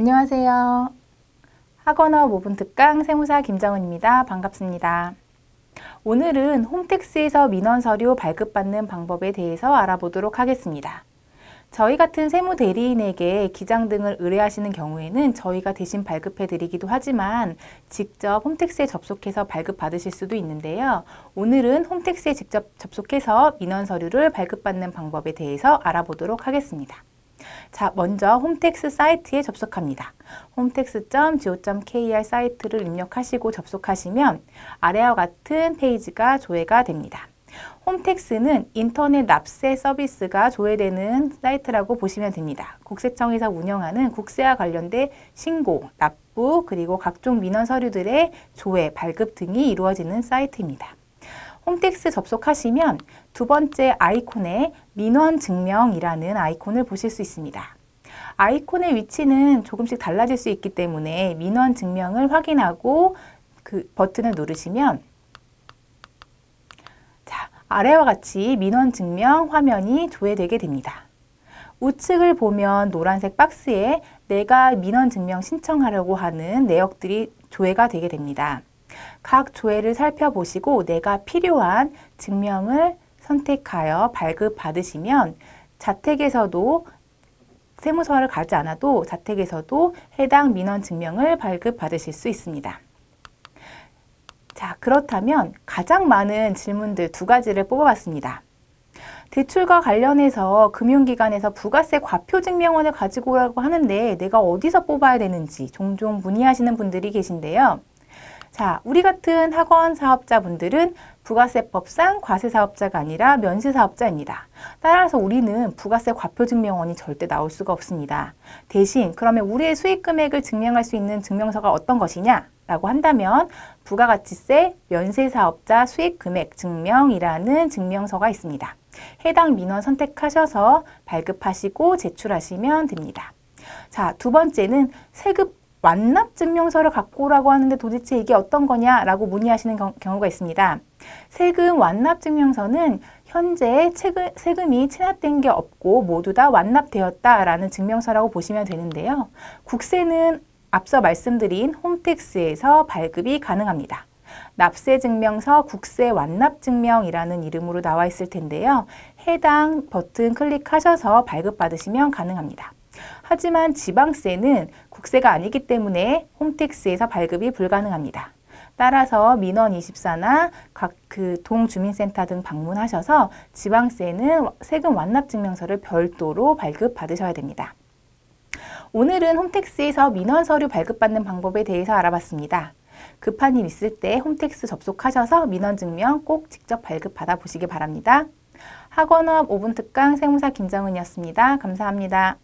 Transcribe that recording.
안녕하세요. 학원업 5분 특강 세무사 김정은입니다. 반갑습니다. 오늘은 홈택스에서 민원 서류 발급받는 방법에 대해서 알아보도록 하겠습니다. 저희 같은 세무 대리인에게 기장 등을 의뢰하시는 경우에는 저희가 대신 발급해 드리기도 하지만 직접 홈택스에 접속해서 발급받으실 수도 있는데요. 오늘은 홈택스에 직접 접속해서 민원 서류를 발급받는 방법에 대해서 알아보도록 하겠습니다. 자, 먼저 홈택스 사이트에 접속합니다. 홈택스.go.kr 사이트를 입력하시고 접속하시면 아래와 같은 페이지가 조회가 됩니다. 홈택스는 인터넷 납세 서비스가 조회되는 사이트라고 보시면 됩니다. 국세청에서 운영하는 국세와 관련된 신고, 납부, 그리고 각종 민원 서류들의 조회, 발급 등이 이루어지는 사이트입니다. 홈택스 접속하시면 두 번째 아이콘에 민원 증명이라는 아이콘을 보실 수 있습니다. 아이콘의 위치는 조금씩 달라질 수 있기 때문에 민원 증명을 확인하고 그 버튼을 누르시면 아래와 같이 민원 증명 화면이 조회되게 됩니다. 우측을 보면 노란색 박스에 내가 민원 증명 신청하려고 하는 내역들이 조회가 되게 됩니다. 각 조회를 살펴보시고 내가 필요한 증명을 선택하여 발급받으시면 자택에서도 세무서를 가지 않아도 자택에서도 해당 민원 증명을 발급받으실 수 있습니다. 자, 그렇다면 가장 많은 질문들 두 가지를 뽑아봤습니다. 대출과 관련해서 금융기관에서 부가세 과표증명원을 가지고 오라고 하는데 내가 어디서 뽑아야 되는지 종종 문의하시는 분들이 계신데요. 자, 우리 같은 학원 사업자분들은 부가세법상 과세사업자가 아니라 면세사업자입니다. 따라서 우리는 부가세 과표증명원이 절대 나올 수가 없습니다. 대신 그러면 우리의 수익금액을 증명할 수 있는 증명서가 어떤 것이냐? 라고 한다면 부가가치세 면세사업자 수익금액 증명이라는 증명서가 있습니다. 해당 민원 선택하셔서 발급하시고 제출하시면 됩니다. 자, 두 번째는 세금 완납증명서를 갖고 오라고 하는데 도대체 이게 어떤 거냐라고 문의하시는 경우가 있습니다. 세금 완납증명서는 현재 세금이 체납된 게 없고 모두 다 완납되었다라는 증명서라고 보시면 되는데요. 국세는 앞서 말씀드린 홈택스에서 발급이 가능합니다. 납세증명서 국세완납증명이라는 이름으로 나와 있을 텐데요. 해당 버튼 클릭하셔서 발급받으시면 가능합니다. 하지만 지방세는 국세가 아니기 때문에 홈택스에서 발급이 불가능합니다. 따라서 민원24나 각 동주민센터 등 방문하셔서 지방세는 세금 완납증명서를 별도로 발급받으셔야 됩니다. 오늘은 홈택스에서 민원 서류 발급받는 방법에 대해서 알아봤습니다. 급한 일 있을 때 홈택스 접속하셔서 민원 증명 꼭 직접 발급받아 보시기 바랍니다. 학원업 5분 특강 세무사 김정은이었습니다. 감사합니다.